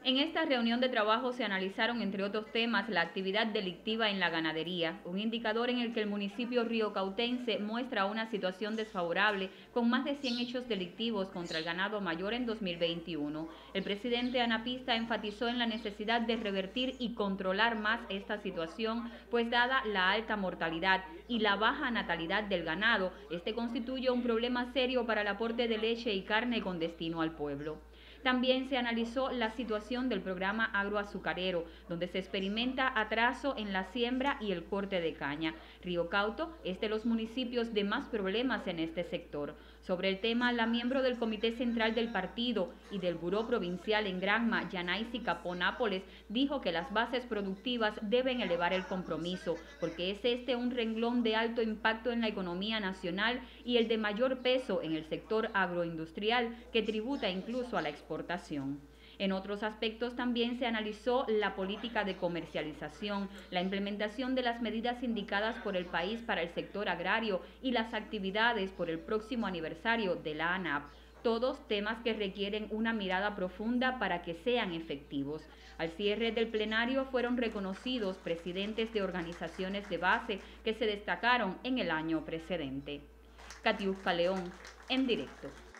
En esta reunión de trabajo se analizaron, entre otros temas, la actividad delictiva en la ganadería, un indicador en el que el municipio riocautense muestra una situación desfavorable, con más de 100 hechos delictivos contra el ganado mayor en 2021. El presidente anapista enfatizó en la necesidad de revertir y controlar más esta situación, pues dada la alta mortalidad y la baja natalidad del ganado, este constituye un problema serio para el aporte de leche y carne con destino al pueblo. También se analizó la situación del programa agroazucarero, donde se experimenta atraso en la siembra y el corte de caña. Río Cauto es de los municipios de más problemas en este sector. Sobre el tema, la miembro del Comité Central del Partido y del Buró Provincial en Granma, Yanaisi Capó Nápoles, dijo que las bases productivas deben elevar el compromiso, porque es este un renglón de alto impacto en la economía nacional y el de mayor peso en el sector agroindustrial, que tributa incluso a la exportación. En otros aspectos también se analizó la política de comercialización, la implementación de las medidas indicadas por el país para el sector agrario y las actividades por el próximo aniversario de la ANAP. Todos temas que requieren una mirada profunda para que sean efectivos. Al cierre del plenario fueron reconocidos presidentes de organizaciones de base que se destacaron en el año precedente. Katiuska León, en directo.